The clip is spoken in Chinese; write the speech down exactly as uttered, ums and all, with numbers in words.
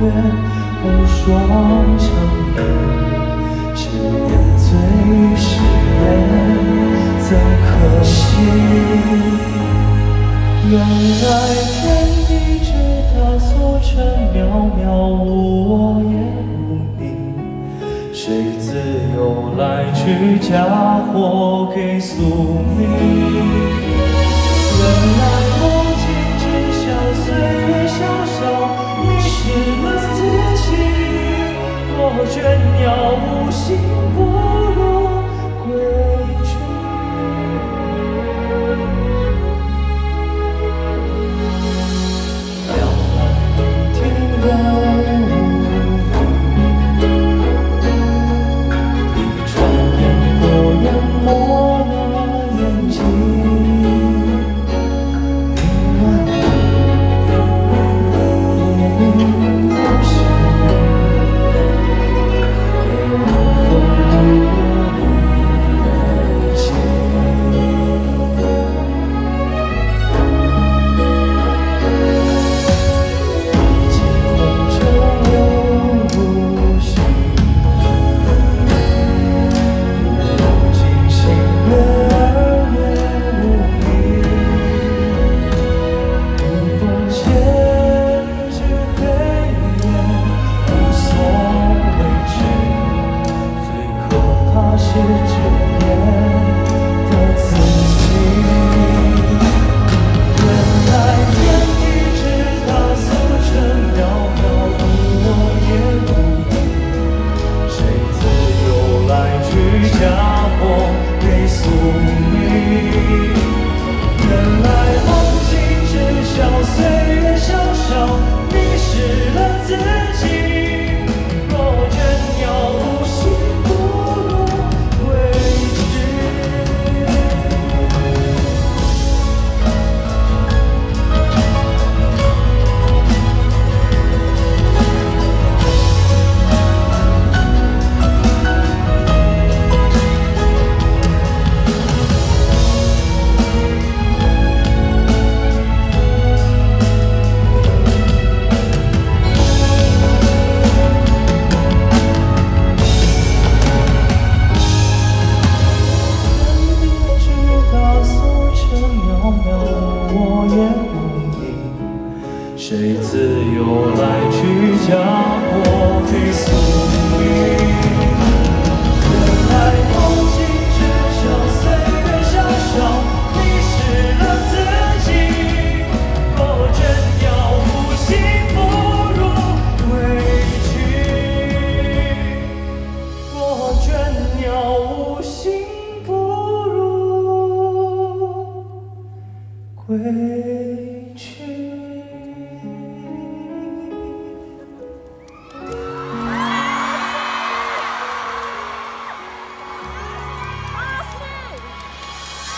远，无双长夜，是言最誓言，怎可惜？原来天地之大，所成渺渺，无我也无你。谁自有来去，嫁祸给宿命？原来梦境之下，岁月萧萧，迷失了自己。若倦鸟无心，不如归去。两岸聆听人无语，一转眼过眼没了眼睛。谁自有来去，嫁祸给宿命？原来梦境之下，岁月萧萧，迷失了自己。若倦鸟无心，不如归去。若倦鸟无心，不如归去。